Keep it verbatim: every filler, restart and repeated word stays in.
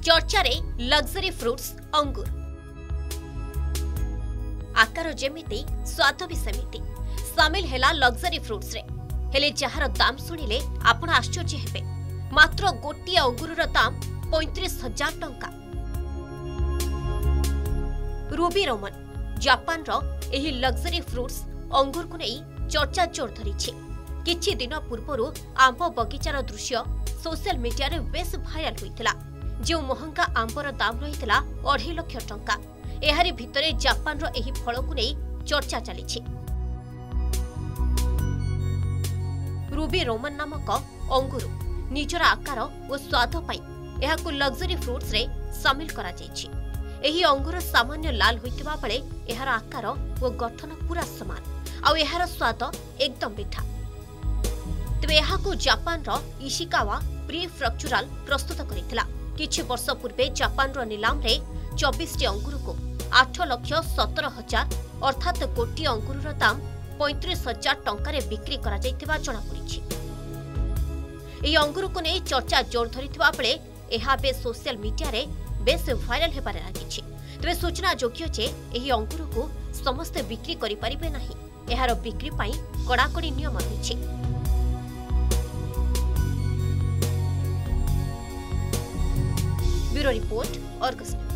चर्चा रे luxury fruits अंगूर। आकार जेमिति स्वाद भी सेमिति सामिल हेला लग्जरी फ्रूट्स रे। हेले जहार दाम शुणिले आपण आश्चर्य हेबे। मात्र गोटे अंगूरर दाम पैंतीस हजार टंका। रूबी रोमन जापान रो एही लग्जरी फ्रूट्स अंगूर को नहीं चर्चा जोर धरिछि। किछि दिन पूर्वरु आंब बगीचार दृश्य सोशल मीडिया रे बेस भाइराल होइतिला। जो महंगा आंबर दाम रहितिला अढ़ाई लाख टंका। एहारी भितरे जापान रो एही फल को नहीं चर्चा चलिछि। रूबी रोमन नामक अंगूर निजर आकार और स्वाद पाई एहाकु लग्जरी फ्रूट्स रे शामिल करा जायछि। एही अंगूर सामान्य लाल होइतिबा बेले एहार आकार और गठन पूरा समान आ एहार स्वाद एकदम मीठा। तेबे एहाकु जापान रो इशिकावा प्रीफ्रक्चुराल प्रस्तुत करितला। किछि वर्ष पूर्वे जापान रो निलाम रे चौबीस टी अंगूर को आठ लाख सतर हजार अर्थात गोटी अंगूर दाम पैंतीस हजार टंका रे बिक्री करा जायतिबा जणा पड़िछि। एही अंगूर को नै चर्चा जोर धरिथिबा बेले एहा बे सोशल मीडिया रे बेस भाइराल हेबारे लागिछि। तेबे सूचना योग्य जे एही अंगूर को समस्त बिक्री करि परिबे नाही। एहार बिक्री पई कड़ाकड़ी नियम रहिछि। Bureau report Argus.